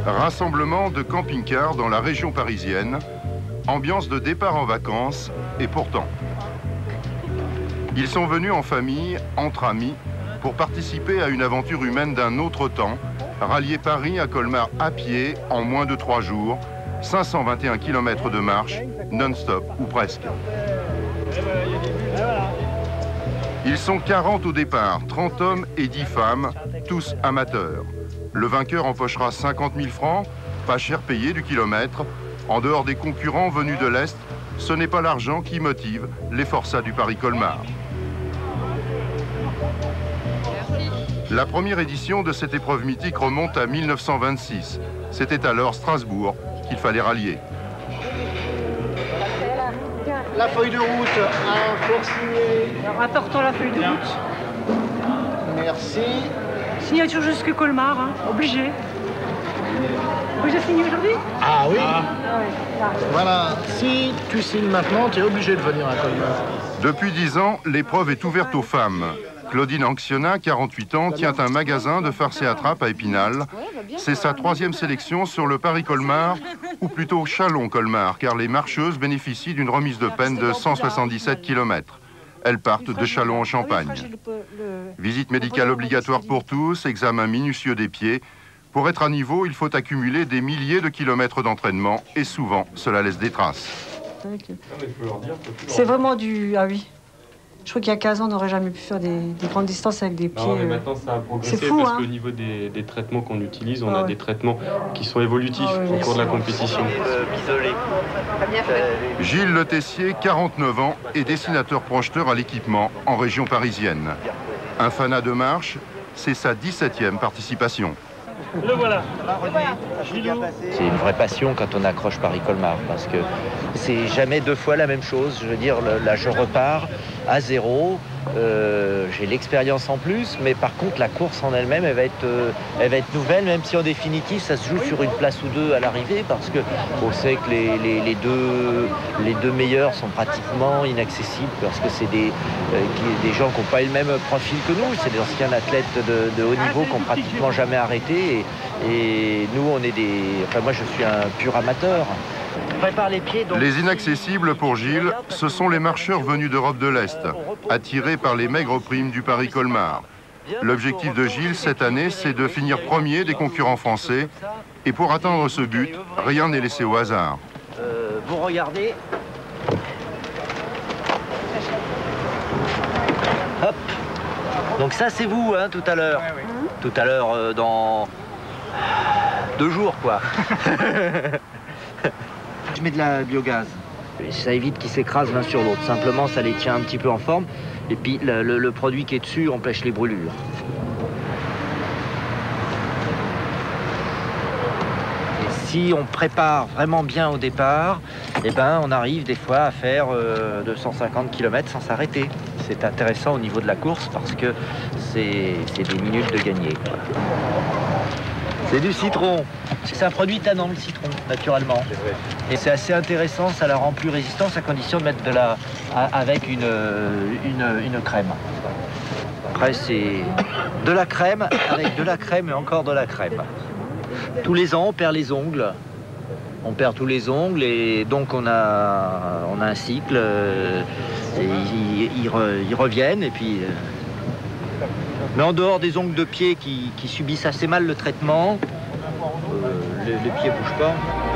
Rassemblement de camping-cars dans la région parisienne, ambiance de départ en vacances, et pourtant. Ils sont venus en famille, entre amis, pour participer à une aventure humaine d'un autre temps, rallier Paris à Colmar à pied en moins de 3 jours, 521 km de marche, non-stop ou presque. Ils sont 40 au départ, 30 hommes et 10 femmes, tous amateurs. Le vainqueur empochera 50 000 francs, pas cher payé du kilomètre. En dehors des concurrents venus de l'Est, ce n'est pas l'argent qui motive les forçats du Paris-Colmar. La première édition de cette épreuve mythique remonte à 1926. C'était alors Strasbourg qu'il fallait rallier. La feuille de route, pour signer. Rapportons la feuille de route. Merci. Signature jusque Colmar, hein, obligé. Obligé de signer aujourd'hui? Ah oui. Ah. Voilà, si tu signes maintenant, tu es obligé de venir à Colmar. Depuis 10 ans, l'épreuve est ouverte aux femmes. Claudine Anxiona, 48 ans, tient un magasin de farce et attrape à Épinal. C'est sa 3e sélection sur le Paris-Colmar, ou plutôt Châlons-Colmar, car les marcheuses bénéficient d'une remise de peine de 177 km. Elles partent de Châlons en Champagne. Visite médicale obligatoire pour tous, examen minutieux des pieds. Pour être à niveau, il faut accumuler des milliers de kilomètres d'entraînement, et souvent, cela laisse des traces. C'est vraiment du... Ah oui. Je crois qu'il y a 15 ans, on n'aurait jamais pu faire des grandes distances avec des pieds. Non, mais maintenant ça a progressé fou, parce hein. qu'au niveau des traitements qu'on utilise, on a des traitements qui sont évolutifs au cours de la compétition. Gilles Le Tessier, 49 ans, est dessinateur projeteur à l'équipement en région parisienne. Un fanat de marche, c'est sa 17e participation. Le voilà. C'est une vraie passion quand on accroche Paris-Colmar parce que c'est jamais 2 fois la même chose. Je veux dire, là je repars à 0, j'ai l'expérience en plus, mais par contre la course en elle-même, elle va être nouvelle, même si en définitive ça se joue sur une place ou 2 à l'arrivée parce que on sait que les deux meilleurs sont pratiquement inaccessibles parce que c'est des gens qui n'ont pas le même profil que nous, c'est des anciens athlètes de haut niveau qui n'ont pratiquement jamais arrêté et nous on est moi je suis un pur amateur. Prépare les pieds, donc... Les inaccessibles pour Gilles, ce sont les marcheurs venus d'Europe de l'Est, attirés par les maigres primes du Paris-Colmar. L'objectif de Gilles cette année, c'est de finir premier des concurrents français. Et pour atteindre ce but, rien n'est laissé au hasard. Vous regardez. Hop. Donc ça c'est vous, hein, tout à l'heure. Oui. Tout à l'heure, dans 2 jours, quoi. Je mets de la biogaz. Ça évite qu'ils s'écrasent l'un sur l'autre. Simplement, ça les tient un petit peu en forme. Et puis, le produit qui est dessus empêche les brûlures. Et si on prépare vraiment bien au départ, eh ben, on arrive des fois à faire 250 km sans s'arrêter. C'est intéressant au niveau de la course parce que c'est des minutes de gagner, quoi. C'est du citron. C'est un produit tannant, le citron, naturellement. Et c'est assez intéressant, ça la rend plus résistante à condition de mettre avec une crème. Après, c'est de la crème avec de la crème et encore de la crème. Tous les ans, on perd les ongles. On perd tous les ongles et donc on a un cycle. Et ils reviennent et puis... Mais en dehors des ongles de pied qui subissent assez mal le traitement, les pieds ne bougent pas.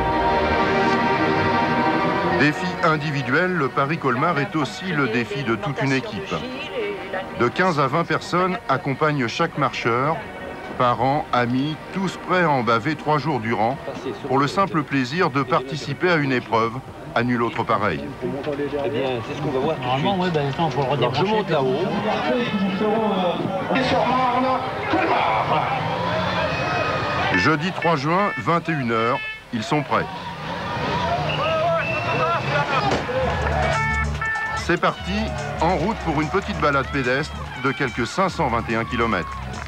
Défi individuel, le Paris-Colmar est aussi le défi de toute une équipe. De 15 à 20 personnes accompagnent chaque marcheur, parents, amis, tous prêts à en baver 3 jours durant, pour le simple plaisir de participer à une épreuve à nul autre pareil. Eh bien, c'est ce qu'on va voir. Normalement, oui, ben, attends, faut le redire. Je monte là-haut. Jeudi 3 juin, 21h, ils sont prêts. C'est parti, en route pour une petite balade pédestre de quelques 521 km.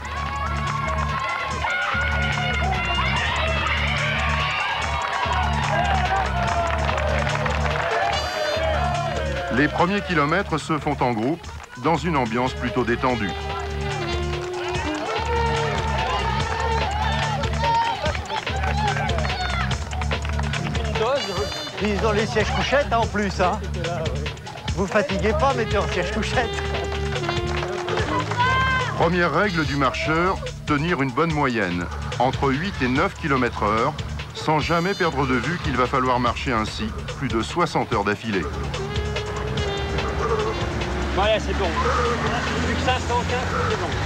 Les premiers kilomètres se font en groupe, dans une ambiance plutôt détendue. Ils ont les sièges couchettes en plus. Hein. Vous fatiguez pas, mettez en siège couchette. Première règle du marcheur, tenir une bonne moyenne, entre 8 et 9 km/h, sans jamais perdre de vue qu'il va falloir marcher ainsi plus de 60 heures d'affilée. Voilà, c'est bon. Plus que ça, 115, c'est bon.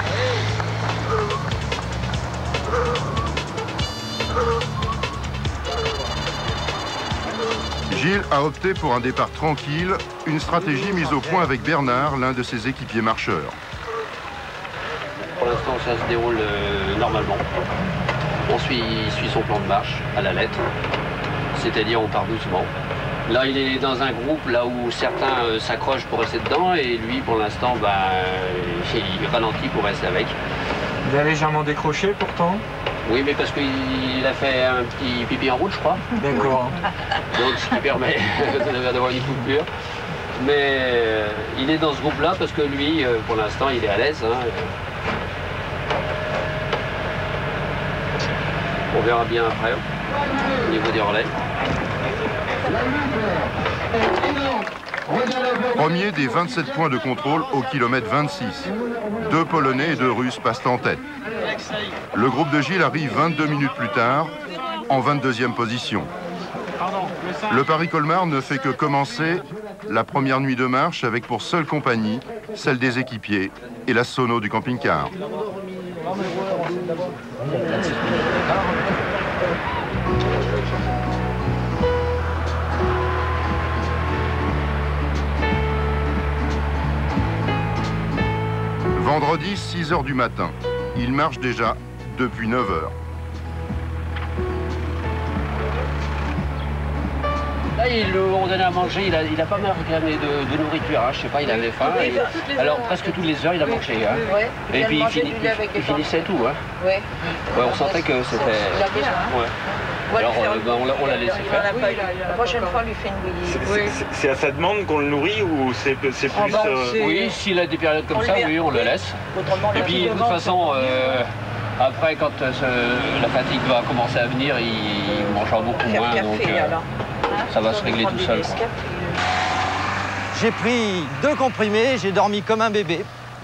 Gilles a opté pour un départ tranquille, une stratégie mise au point avec Bernard, l'un de ses équipiers marcheurs. Pour l'instant, ça se déroule normalement. On suit son plan de marche à la lettre, c'est-à-dire on part doucement. Là, il est dans un groupe là où certains s'accrochent pour rester dedans et lui, pour l'instant, il ralentit pour rester avec. Il a légèrement décroché pourtant. Oui, mais parce qu'il a fait un petit pipi en route, je crois. D'accord. Donc, ce qui permet d'avoir une coupure. Mais il est dans ce groupe-là parce que lui, pour l'instant, il est à l'aise. Hein. On verra bien après, au niveau des relais. Premier des 27 points de contrôle au kilomètre 26. 2 Polonais et 2 Russes passent en tête. Le groupe de Gilles arrive 22 minutes plus tard, en 22e position. Le Paris-Colmar ne fait que commencer la première nuit de marche avec pour seule compagnie celle des équipiers et la sono du camping-car. Vendredi, 6 h du matin. Il marche déjà depuis 9 h. Là, on donnait à manger, il a pas mal réclamé de nourriture, hein. Je sais pas, il avait faim. Alors presque toutes les heures, il a mangé. Hein. Ouais, et puis il finissait tout. Hein. Ouais. Ouais, on sentait que c'était... Ouais. Alors on l'a laissé faire. La prochaine fois, on lui fait une bouillie. C'est à sa demande qu'on le nourrit ou c'est plus... Oui, s'il a des périodes comme ça, oui, on le laisse. Et puis de toute façon, après, quand la fatigue va commencer à venir, il mangera beaucoup moins. Donc ça va se régler tout seul. J'ai pris 2 comprimés, j'ai dormi comme un bébé.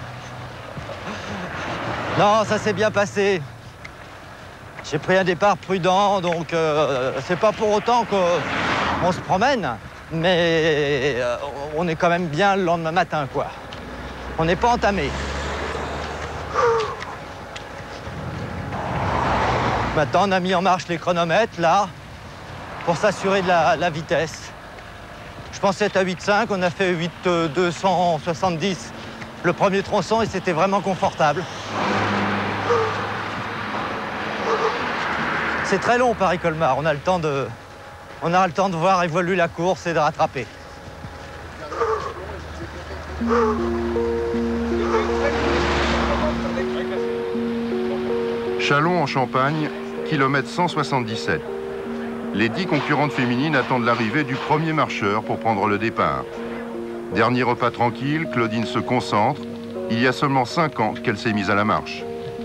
Non, ça s'est bien passé. J'ai pris un départ prudent, donc c'est pas pour autant qu'on se promène, mais on est quand même bien le lendemain matin, quoi. On n'est pas entamé. Maintenant, on a mis en marche les chronomètres, là, pour s'assurer de la vitesse. Je pensais être à 8,5, on a fait 8,270 le premier tronçon et c'était vraiment confortable. C'est très long, Paris-Colmar. On a le temps de voir évoluer la course et de rattraper. Châlons en Champagne, kilomètre 177. Les 10 concurrentes féminines attendent l'arrivée du premier marcheur pour prendre le départ. Dernier repas tranquille, Claudine se concentre. Il y a seulement 5 ans qu'elle s'est mise à la marche.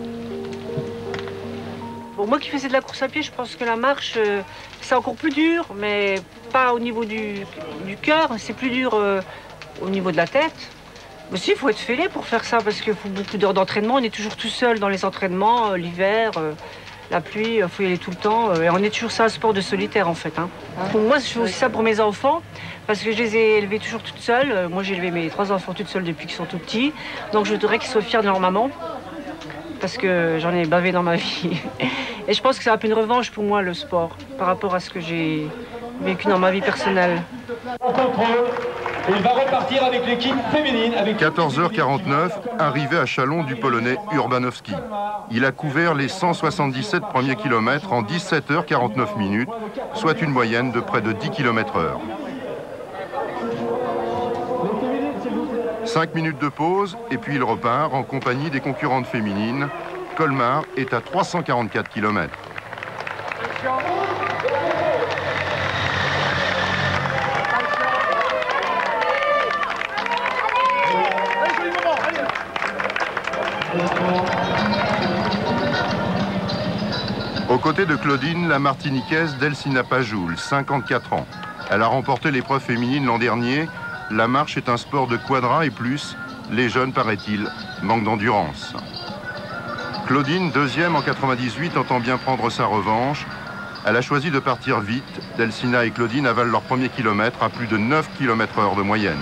Bon, moi qui faisais de la course à pied, je pense que la marche, c'est encore plus dur, mais pas au niveau du cœur, c'est plus dur au niveau de la tête. Aussi, il faut être fêlé pour faire ça, parce qu'il faut beaucoup d'heures d'entraînement. On est toujours tout seul dans les entraînements, l'hiver, la pluie, il faut y aller tout le temps. Et on est toujours ça, un sport de solitaire, en fait. Hein. Donc, moi, je fais aussi ça pour mes enfants, parce que je les ai élevés toujours toutes seules. Moi, j'ai élevé mes 3 enfants toutes seules depuis qu'ils sont tout petits. Donc, je voudrais qu'ils soient fiers de leur maman, parce que j'en ai bavé dans ma vie. Et je pense que c'est un peu une revanche pour moi, le sport, par rapport à ce que j'ai vécu dans ma vie personnelle. En contrôle, il va repartir avec l'équipe féminine. 14h49, arrivée à Châlons du Polonais Urbanowski. Il a couvert les 177 premiers kilomètres en 17h49 minutes, soit une moyenne de près de 10 km/h. 5 minutes de pause et puis il repart en compagnie des concurrentes féminines. Colmar est à 344 km. Aux côtés de Claudine, la martiniquaise Delcina Pajoul, 54 ans. Elle a remporté l'épreuve féminine l'an dernier. La marche est un sport de quadra et plus. Les jeunes, paraît-il, manquent d'endurance. Claudine, deuxième en 98, entend bien prendre sa revanche. Elle a choisi de partir vite. Delcina et Claudine avalent leur premier kilomètre à plus de 9 km/h de moyenne.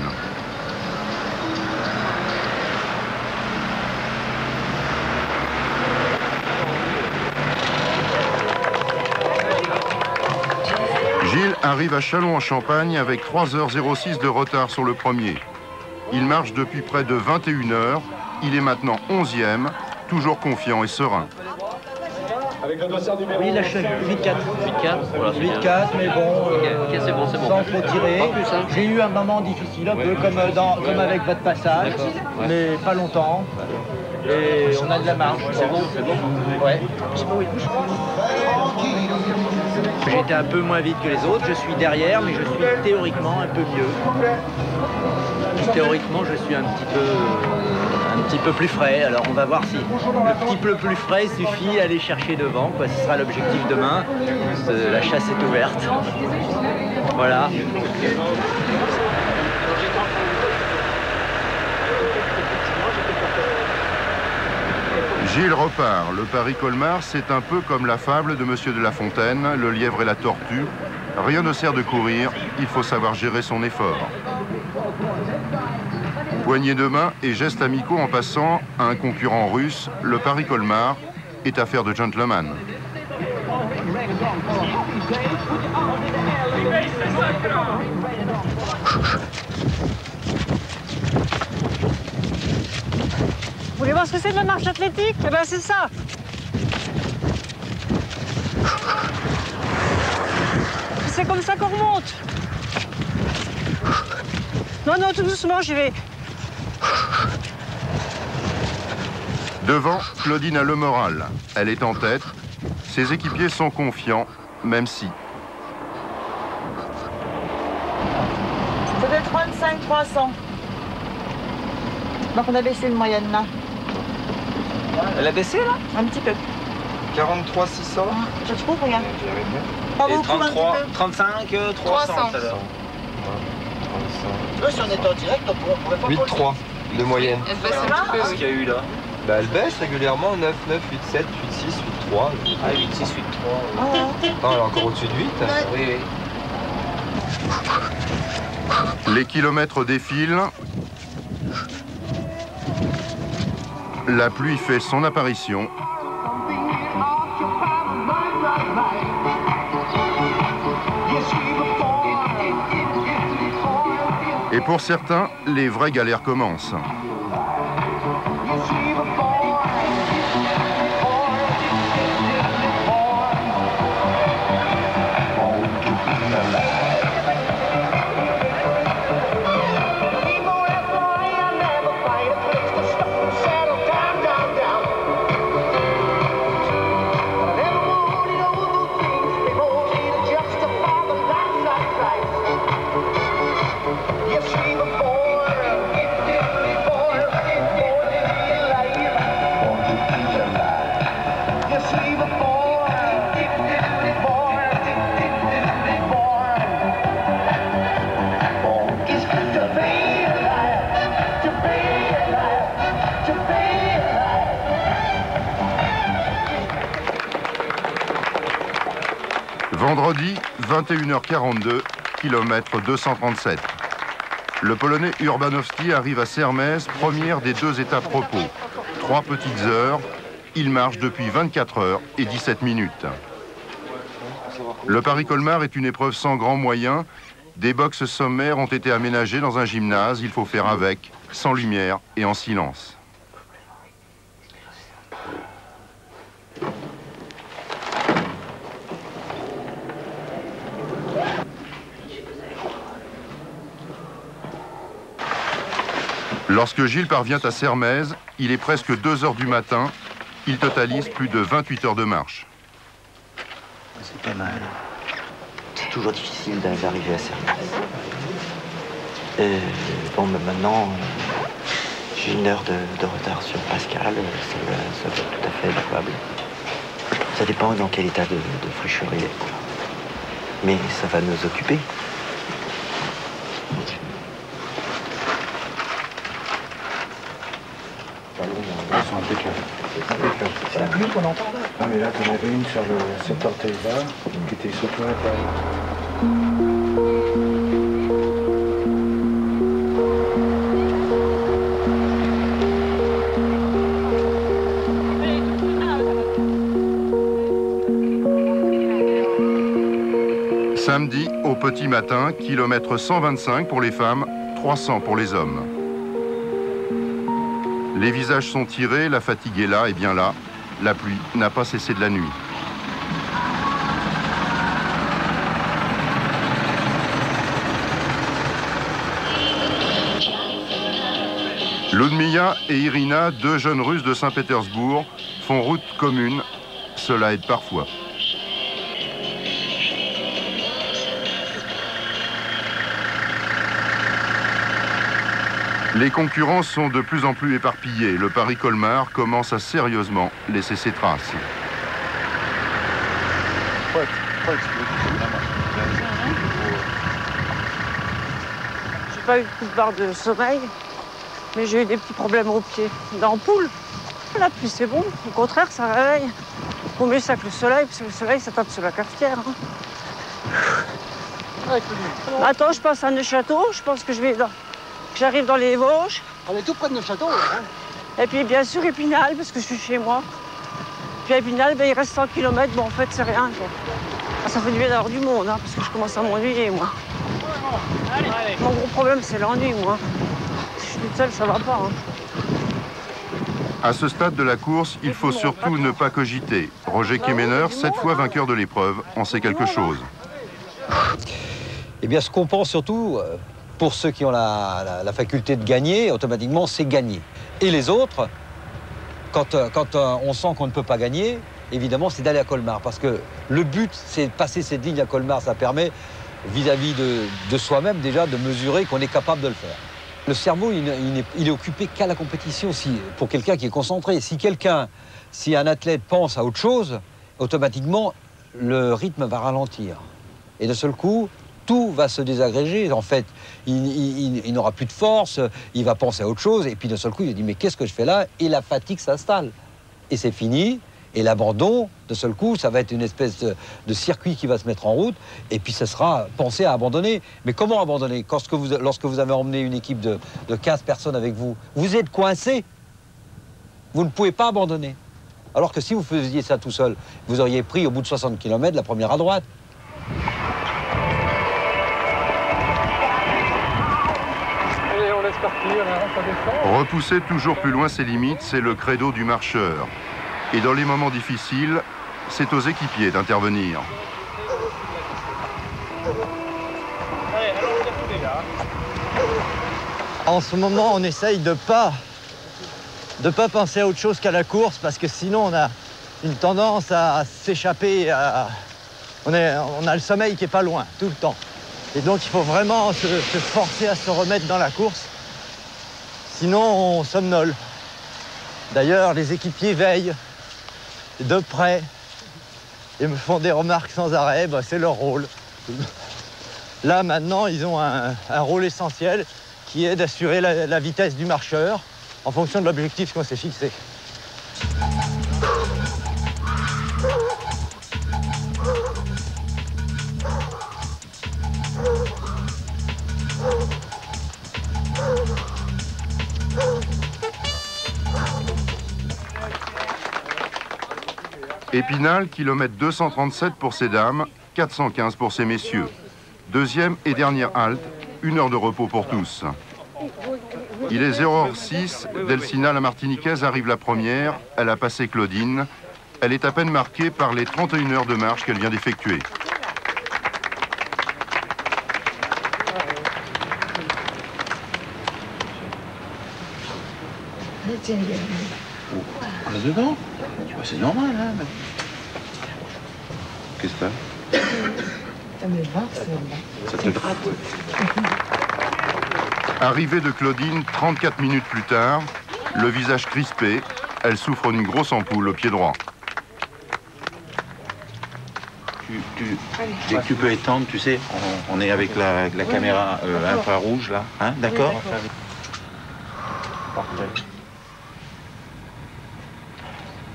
Gilles arrive à Châlons-en-Champagne avec 3h06 de retard sur le premier. Il marche depuis près de 21 heures. Il est maintenant 11e, toujours confiant et serein. Oui, il lâche 8-4. 8-4, voilà, 8-4, mais bon, ok, c'est bon, c'est bon. sans trop tirer. Pas plus, hein. J'ai eu un moment difficile, un peu comme, comme avec votre passage, mais pas longtemps. Et on a de la marge. C'est bon, c'est bon. Ouais. J'ai été un peu moins vite que les autres, je suis derrière, mais je suis théoriquement un peu mieux. Théoriquement, je suis un petit peu plus frais. Alors on va voir si le petit peu plus frais suffit à aller chercher devant, quoi. Ce sera l'objectif demain. La chasse est ouverte. Voilà. Gilles repart. Le Paris-Colmar, c'est un peu comme la fable de Monsieur de La Fontaine, le lièvre et la tortue. Rien ne sert de courir, il faut savoir gérer son effort. Poignée de main et gestes amicaux en passant à un concurrent russe, le Paris-Colmar est affaire de gentleman. Vous voulez voir ce que c'est de la marche athlétique? Eh ben c'est ça. C'est comme ça qu'on remonte. Non, non, tout doucement, j'y vais. Devant, Claudine a le moral. Elle est en tête. Ses équipiers sont confiants, même si. Peut-être 35 300. Donc on a baissé le moyenne là. Elle a baissé là? Un petit peu. 43 600. Je trouve, regarde. Pas Et beaucoup, 33, un petit peu. 35, 300 300. alors. Tu vois, si on était en direct, on pourrait pas... 8-3 de moyenne. Elle baisse un petit peu, Qu'est-ce oui. qu'il y a eu là? Bah elle baisse régulièrement, 9, 9, 8, 7, 8, 6, 8, 3. Ah, 8, 6, 8, 3. Non, elle est encore au-dessus de 8. Oui, oui. Les kilomètres défilent. La pluie fait son apparition. Et pour certains, les vraies galères commencent. Vendredi, 21h42, kilomètre 237. Le Polonais Urbanowski arrive à Sermez, première des deux étapes repos. 3 petites heures, il marche depuis 24 heures et 17 minutes. Le Paris-Colmar est une épreuve sans grands moyens. Des boxes sommaires ont été aménagés dans un gymnase, il faut faire avec, sans lumière et en silence. Lorsque Gilles parvient à Sermez, il est presque 2 heures du matin. Il totalise plus de 28 heures de marche. C'est pas mal. C'est toujours difficile d'arriver à Sermez. Bon, mais maintenant, j'ai 1 heure de retard sur Pascal. Ça va tout à fait jouable. Ça dépend dans quel état de fraîcheur il est. Mais ça va nous occuper. C'est la pluie qu'on entend là. Ah mais là t'en avais une sur cette orteil-là qui était surtout à la taille. Samedi, au petit matin, kilomètre 125 pour les femmes, 300 pour les hommes. Les visages sont tirés, la fatigue est là et bien là. La pluie n'a pas cessé de la nuit. Ludmilla et Irina, deux jeunes Russes de Saint-Pétersbourg, font route commune. Cela aide parfois. Les concurrents sont de plus en plus éparpillés. Le Paris-Colmar commence à sérieusement laisser ses traces. J'ai pas eu de coup de barre de sommeil, mais j'ai eu des petits problèmes aux pieds, d'ampoule. La pluie c'est bon, au contraire ça réveille. Vaut mieux ça que le soleil, parce que le soleil ça tape sur la cafetière. Attends, je passe à Neuchâteau, je pense que j'arrive dans les Vosges. On est tout près de Neuchâteau là. Hein. Et puis bien sûr Épinal, parce que je suis chez moi. Puis à Épinal, ben, il reste 100 km, bon en fait c'est rien. Quoi. Ah, ça fait du bien d'avoir du monde, hein, parce que je commence à m'ennuyer moi. Mon gros problème c'est l'ennui moi. Si je suis toute seule, ça va pas. Hein. À ce stade de la course, il faut surtout ne pas cogiter. Roger Kemener, 7 fois vainqueur de l'épreuve, en sait quelque chose. Eh bien, ce qu'on pense surtout, pour ceux qui ont la faculté de gagner, automatiquement, c'est gagner. Et les autres, quand on sent qu'on ne peut pas gagner, évidemment, c'est d'aller à Colmar. Parce que le but, c'est de passer cette ligne à Colmar. Ça permet, vis-à-si de soi-même, déjà, de mesurer qu'on est capable de le faire. Le cerveau, il est occupé qu'à la compétition, pour quelqu'un qui est concentré. Si un athlète pense à autre chose, automatiquement, le rythme va ralentir. Et de seul coup, tout va se désagréger. En fait, il n'aura plus de force, il va penser à autre chose. Et puis, de seul coup, il dit, mais qu'est-ce que je fais là? Et la fatigue s'installe. Et c'est fini. Et l'abandon, de seul coup, ça va être une espèce de circuit qui va se mettre en route. Et puis, ça sera pensé à abandonner. Mais comment abandonner? Lorsque vous avez emmené une équipe de 15 personnes avec vous, vous êtes coincé. Vous ne pouvez pas abandonner. Alors que si vous faisiez ça tout seul, vous auriez pris au bout de 60 km la première à droite. Allez, on laisse partir, là, ça descend. Repousser toujours plus loin ses limites, c'est le credo du marcheur. Et dans les moments difficiles, c'est aux équipiers d'intervenir. En ce moment, on essaye de pas penser à autre chose qu'à la course, parce que sinon, on a une tendance à s'échapper. On a le sommeil qui est pas loin, tout le temps. Et donc, il faut vraiment se forcer à se remettre dans la course. Sinon, on somnole. D'ailleurs, les équipiers veillent de près et me font des remarques sans arrêt. Bah, c'est leur rôle. Là, maintenant, ils ont un rôle essentiel qui est d'assurer la vitesse du marcheur en fonction de l'objectif qu'on s'est fixé. Épinal, kilomètre 237 pour ces dames, 415 pour ces messieurs. Deuxième et dernière halte, 1 heure de repos pour tous. Il est 0h06, Delcina la Martiniquaise arrive la première, elle a passé Claudine. Elle est à peine marquée par les 31 heures de marche qu'elle vient d'effectuer. On est dedans. C'est normal, hein. Qu'est-ce que t'as? Arrivée de Claudine 34 minutes plus tard, le visage crispé, elle souffre d'une grosse ampoule au pied droit. Dès que tu peux étendre, tu sais, on est avec la caméra infrarouge là, hein, d'accord? Parfait.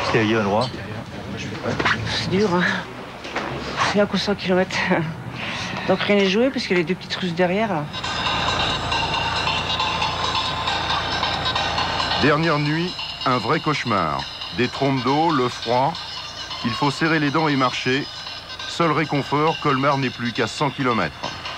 Qu'est-ce qu'il y a eu à droite? C'est dur, hein. Il y a qu'au 100 km. Donc rien n'est joué parce qu'il y a les deux petites Russes derrière. Là. Dernière nuit, un vrai cauchemar. Des trompes d'eau, le froid. Il faut serrer les dents et marcher. Seul réconfort, Colmar n'est plus qu'à 100 km.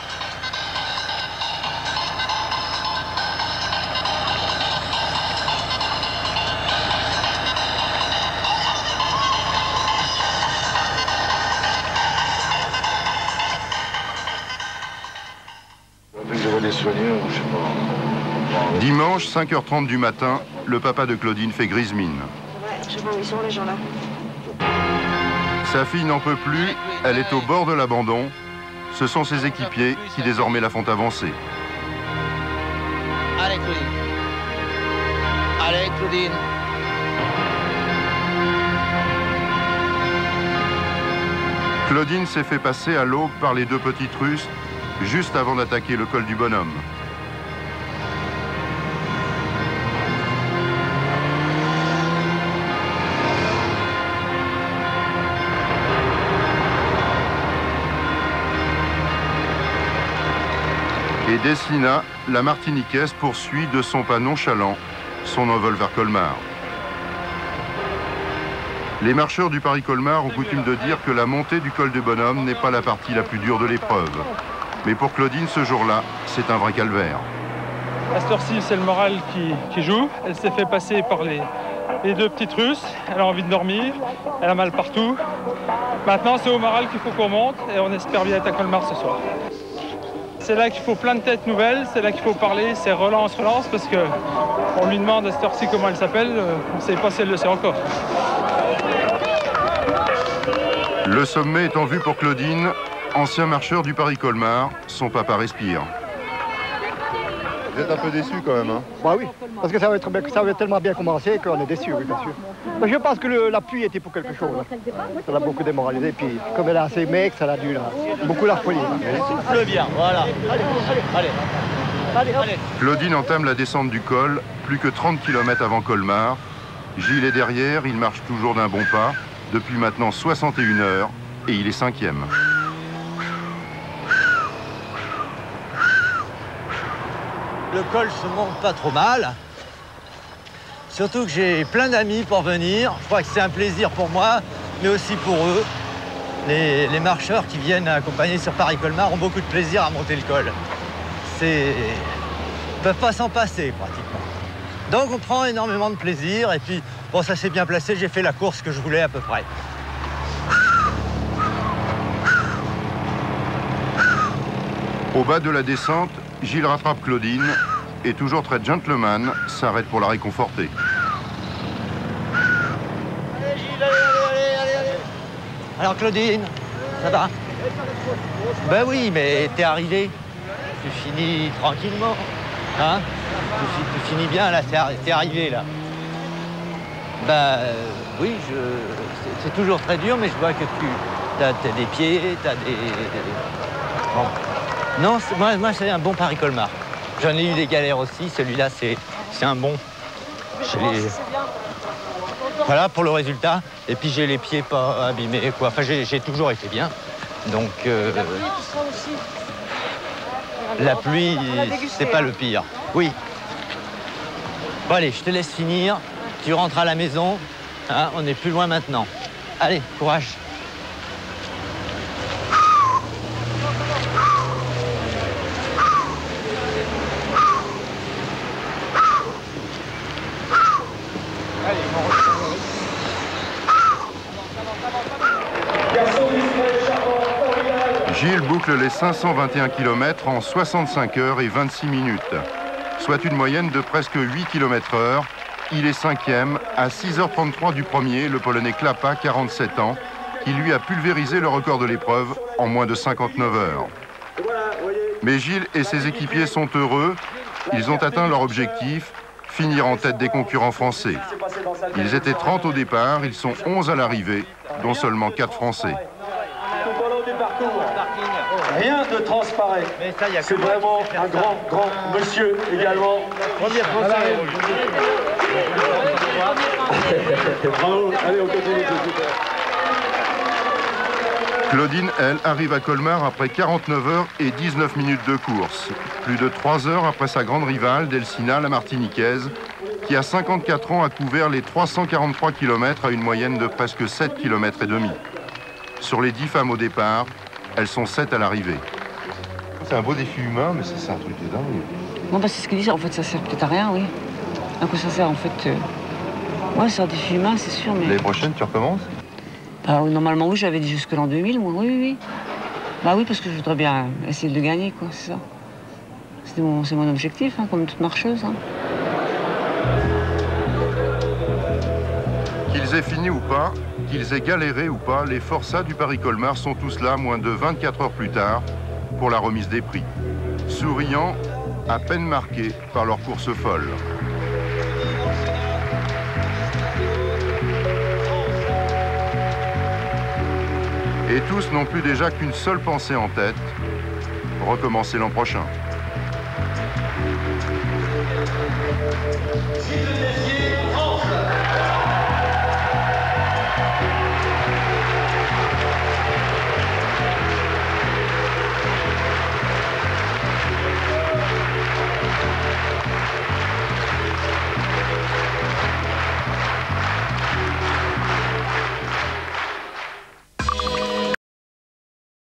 Dimanche, 5h30 du matin, le papa de Claudine fait grise mine. Ouais, je vois où ils sont les gens là. Sa fille n'en peut plus, elle est au bord de l'abandon. Ce sont ses équipiers qui désormais la font avancer. Allez Claudine. Allez Claudine. Claudine s'est fait passer à l'aube par les deux petites Russes, juste avant d'attaquer le col du Bonhomme. Et Deslina, la Martiniquaise, poursuit de son pas nonchalant son envol vers Colmar. Les marcheurs du Paris-Colmar ont coutume de dire que la montée du col du Bonhomme n'est pas la partie la plus dure de l'épreuve. Mais pour Claudine, ce jour-là, c'est un vrai calvaire. À cette heure-ci, c'est le moral qui joue. Elle s'est fait passer par les deux petites Russes. Elle a envie de dormir, elle a mal partout. Maintenant, c'est au moral qu'il faut qu'on monte et on espère bien être à Colmar ce soir. C'est là qu'il faut plein de têtes nouvelles, c'est là qu'il faut parler, c'est relance, parce qu'on lui demande à cette heure-ci comment elle s'appelle, on ne sait pas si elle le sait encore. Le sommet est en vue pour Claudine, ancien marcheur du Paris-Colmar, son papa respire. Vous êtes un peu déçu quand même, hein? Bah oui, parce que ça avait tellement bien commencé qu'on est déçu, oui, bien sûr. Mais je pense que la pluie était pour quelque chose. Ça l'a beaucoup démoralisé, puis comme elle est assez maigre, ça l'a dû beaucoup la repolir. Souffle bien, voilà. Allez. Claudine entame la descente du col, plus que 30 km avant Colmar. Gilles est derrière, il marche toujours d'un bon pas, depuis maintenant 61 heures, et il est 5e. Le col se monte pas trop mal. Surtout que j'ai plein d'amis pour venir. Je crois que c'est un plaisir pour moi, mais aussi pour eux. Les marcheurs qui viennent accompagner sur Paris-Colmar ont beaucoup de plaisir à monter le col. Ils peuvent pas s'en passer, pratiquement. Donc on prend énormément de plaisir. Et puis, bon, ça s'est bien placé. J'ai fait la course que je voulais à peu près. Au bas de la descente, Gilles rattrape Claudine et, toujours très gentleman, s'arrête pour la réconforter. Allez Gilles, allez. Alors Claudine, ça va? Ben oui, mais t'es arrivé. Tu finis tranquillement. Hein? Tu finis bien là, t'es arrivé là. Ben oui, c'est toujours très dur, mais je vois que t'as des pieds, t'as des... Bon. Non, moi c'est un bon Paris-Colmar. J'en ai eu des galères aussi, celui-là c'est un bon. Voilà pour le résultat. Et puis j'ai les pieds pas abîmés, quoi. Enfin j'ai toujours été bien. Donc la pluie, c'est pas le pire. Oui. Bon allez, je te laisse finir. Tu rentres à la maison. Hein, on est plus loin maintenant. Allez, courage. Gilles boucle les 521 km en 65 heures et 26 minutes, soit une moyenne de presque 8 km/h. Il est 5e, à 6h33 du premier, le Polonais Klapa, 47 ans, qui lui a pulvérisé le record de l'épreuve en moins de 59 heures. Mais Gilles et ses équipiers sont heureux. Ils ont atteint leur objectif, finir en tête des concurrents français. Ils étaient 30 au départ, ils sont 11 à l'arrivée, dont seulement 4 Français. Tout au long du parcours, rien ne transparaît. C'est vraiment un grand monsieur également. Premier Français. Bravo, allez, on continue, c'est super. Claudine, elle, arrive à Colmar après 49 heures et 19 minutes de course. Plus de 3 heures après sa grande rivale, Delcina, la Martiniquaise, qui à 54 ans a couvert les 343 km à une moyenne de presque 7 km et demi. Sur les 10 femmes au départ, elles sont 7 à l'arrivée. C'est un beau défi humain, mais c'est un truc de dingue. Non, bah, c'est ce qu'ils disent, en fait, ça sert peut-être à rien, oui. À quoi ça sert, en fait Ouais, c'est un défi humain, c'est sûr, mais... L'année prochaine, tu recommences? Bah, normalement, oui, j'avais dit jusque l'an 2000, moi, oui. Bah oui, parce que je voudrais bien essayer de le gagner, quoi, c'est ça. C'est mon objectif, hein, comme toute marcheuse. Hein. Qu'ils aient fini ou pas, qu'ils aient galéré ou pas, les forçats du Paris-Colmar sont tous là moins de 24 heures plus tard pour la remise des prix. Souriants, à peine marqués par leur course folle. Et tous n'ont plus déjà qu'une seule pensée en tête, recommencer l'an prochain.